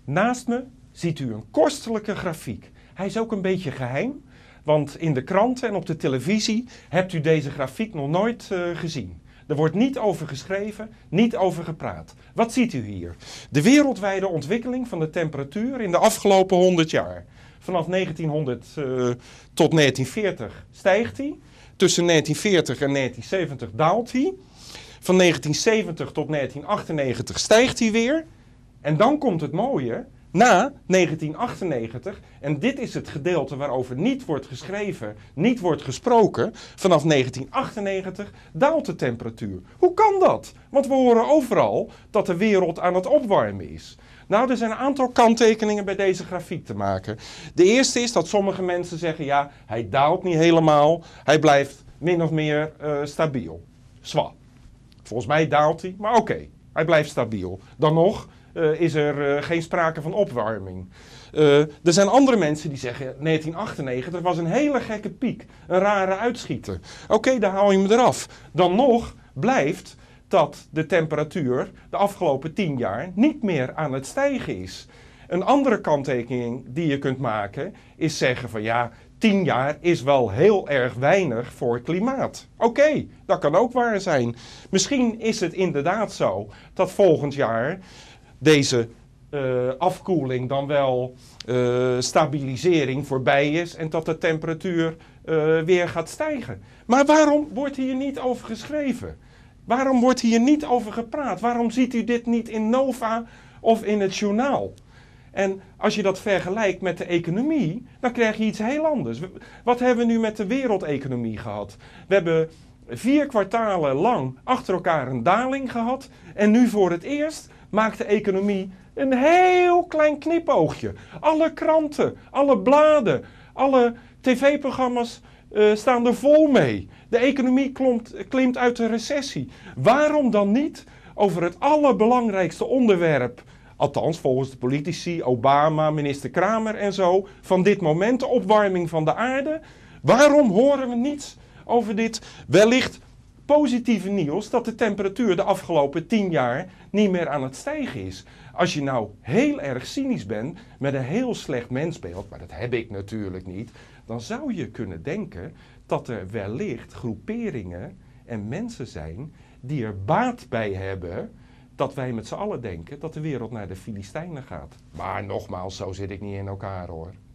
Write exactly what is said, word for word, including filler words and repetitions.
Naast me ziet u een kostelijke grafiek. Hij is ook een beetje geheim, want in de kranten en op de televisie hebt u deze grafiek nog nooit uh, gezien. Er wordt niet over geschreven, niet over gepraat. Wat ziet u hier? De wereldwijde ontwikkeling van de temperatuur in de afgelopen honderd jaar. Vanaf negentienhonderd uh, tot negentien veertig stijgt hij. Tussen negentien veertig en negentien zeventig daalt hij. Van negentien zeventig tot negentien achtennegentig stijgt hij weer. En dan komt het mooie, na negentien achtennegentig, en dit is het gedeelte waarover niet wordt geschreven, niet wordt gesproken, vanaf negentien achtennegentig daalt de temperatuur. Hoe kan dat? Want we horen overal dat de wereld aan het opwarmen is. Nou, er zijn een aantal kanttekeningen bij deze grafiek te maken. De eerste is dat sommige mensen zeggen, ja, hij daalt niet helemaal, hij blijft min of meer uh, stabiel. Zwa. Volgens mij daalt hij, maar oké, okay, hij blijft stabiel. Dan nog uh, is er uh, geen sprake van opwarming. Uh, er zijn andere mensen die zeggen, negentien achtennegentig was een hele gekke piek, een rare uitschieter. Oké, okay, daar haal je hem eraf. Dan nog blijft dat de temperatuur de afgelopen tien jaar niet meer aan het stijgen is. Een andere kanttekening die je kunt maken is zeggen van ja, tien jaar is wel heel erg weinig voor klimaat. Oké, okay, dat kan ook waar zijn. Misschien is het inderdaad zo dat volgend jaar deze uh, afkoeling dan wel uh, stabilisering voorbij is en dat de temperatuur uh, weer gaat stijgen. Maar waarom wordt hier niet over geschreven? Waarom wordt hier niet over gepraat? Waarom ziet u dit niet in Nova of in het journaal? En als je dat vergelijkt met de economie, dan krijg je iets heel anders. Wat hebben we nu met de wereldeconomie gehad? We hebben vier kwartalen lang achter elkaar een daling gehad. En nu voor het eerst maakt de economie een heel klein knipoogje. Alle kranten, alle bladen, alle tv-programma's uh, staan er vol mee. De economie klomt, klimt uit de recessie. Waarom dan niet over het allerbelangrijkste onderwerp, althans volgens de politici, Obama, minister Kramer en zo, van dit moment, de opwarming van de aarde? Waarom horen we niets over dit wellicht positieve nieuws dat de temperatuur de afgelopen tien jaar niet meer aan het stijgen is? Als je nou heel erg cynisch bent met een heel slecht mensbeeld, maar dat heb ik natuurlijk niet, dan zou je kunnen denken dat er wellicht groeperingen en mensen zijn die er baat bij hebben dat wij met z'n allen denken dat de wereld naar de Filistijnen gaat. Maar nogmaals, zo zit ik niet in elkaar hoor.